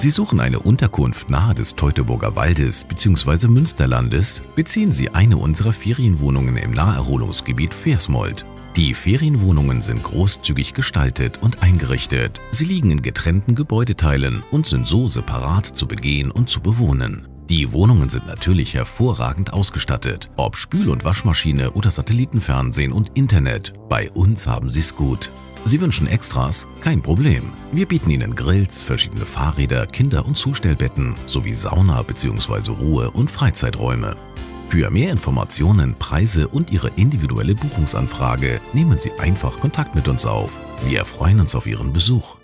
Sie suchen eine Unterkunft nahe des Teutoburger Waldes bzw. Münsterlandes? Beziehen Sie eine unserer Ferienwohnungen im Naherholungsgebiet Versmold. Die Ferienwohnungen sind großzügig gestaltet und eingerichtet. Sie liegen in getrennten Gebäudeteilen und sind so separat zu begehen und zu bewohnen. Die Wohnungen sind natürlich hervorragend ausgestattet, ob Spül- und Waschmaschine oder Satellitenfernsehen und Internet. Bei uns haben Sie es gut. Sie wünschen Extras? Kein Problem. Wir bieten Ihnen Grills, verschiedene Fahrräder, Kinder- und Zustellbetten sowie Sauna bzw. Ruhe- und Freizeiträume. Für mehr Informationen, Preise und Ihre individuelle Buchungsanfrage nehmen Sie einfach Kontakt mit uns auf. Wir freuen uns auf Ihren Besuch.